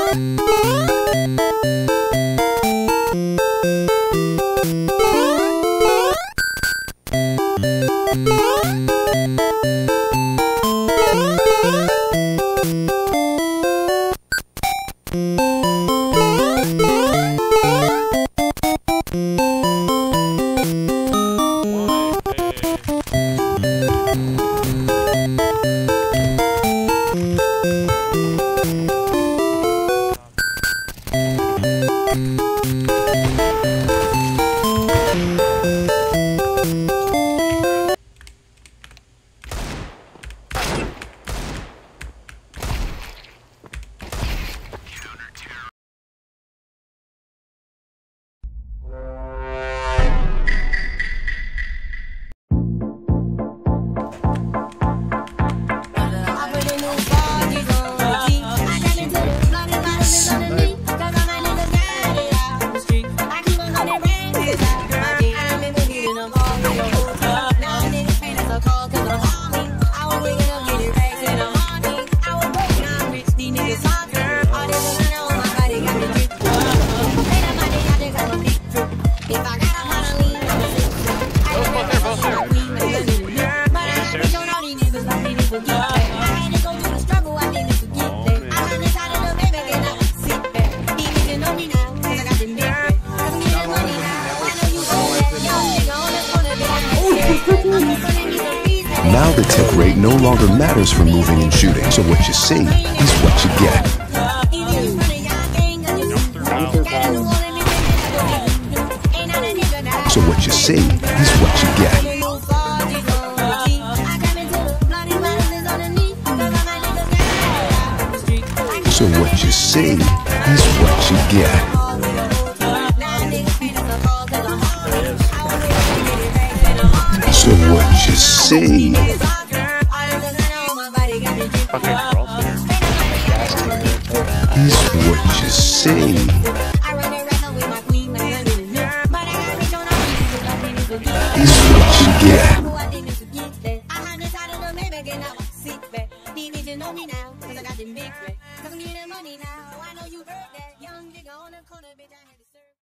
Now the tip rate no longer matters for moving and shooting, so what you see is what you get. So what you see is what you get. So what you see is what you get. So what you see is what you see. Is what you get.